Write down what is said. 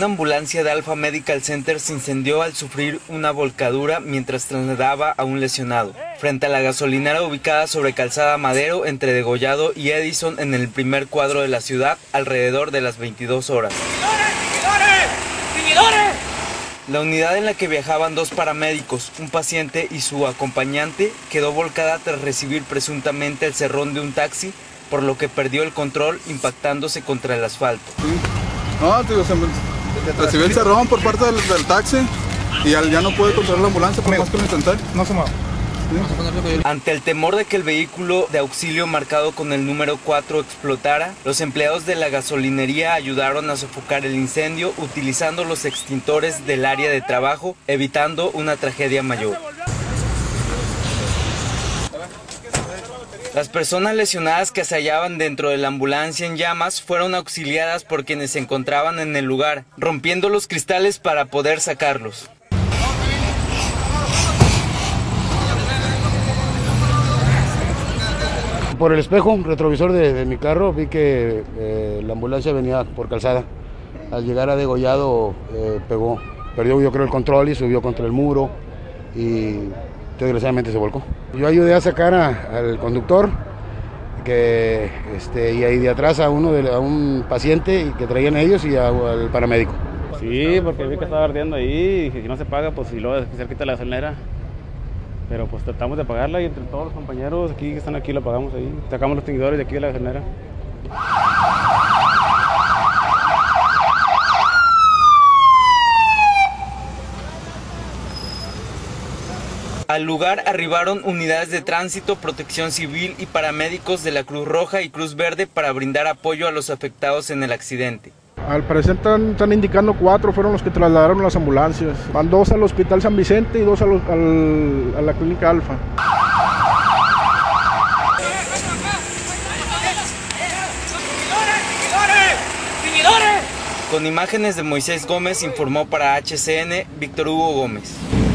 Una ambulancia de Alpha Medical Center se incendió al sufrir una volcadura mientras trasladaba a un lesionado, frente a la gasolinera ubicada sobre Calzada Madero entre Degollado y Edison en el primer cuadro de la ciudad, alrededor de las 22 horas. La unidad en la que viajaban 2 paramédicos, un paciente y su acompañante, quedó volcada tras recibir presuntamente el cerrón de un taxi, por lo que perdió el control impactándose contra el asfalto. Sí. No, tío, recibí el cerrón por parte del taxi y ya no pude controlar la ambulancia por más que lo intenté. No se mueve. Ante el temor de que el vehículo de auxilio marcado con el número 4 explotara, los empleados de la gasolinería ayudaron a sofocar el incendio utilizando los extintores del área de trabajo, evitando una tragedia mayor. Las personas lesionadas que se hallaban dentro de la ambulancia en llamas fueron auxiliadas por quienes se encontraban en el lugar, rompiendo los cristales para poder sacarlos. Por el espejo retrovisor de mi carro vi que la ambulancia venía por Calzada. Al llegar a Degollado perdió yo creo el control y subió contra el muro y desgraciadamente se volcó. Yo ayudé a sacar al conductor y ahí de atrás a un paciente que traían ellos y al paramédico. Sí, porque vi que estaba ardiendo ahí y si no se paga, pues si luego cerquita de la gasolinera. Pero pues tratamos de apagarla y entre todos los compañeros aquí que están aquí lo apagamos ahí. Sacamos los extinguidores de aquí de la gasolinera. Al lugar arribaron unidades de tránsito, protección civil y paramédicos de la Cruz Roja y Cruz Verde para brindar apoyo a los afectados en el accidente. Al parecer están indicando 4 fueron los que trasladaron las ambulancias. Van 2 al Hospital San Vicente y 2 a la Clínica Alfa. Con imágenes de Moisés Gómez informó para HCN Víctor Hugo Gómez.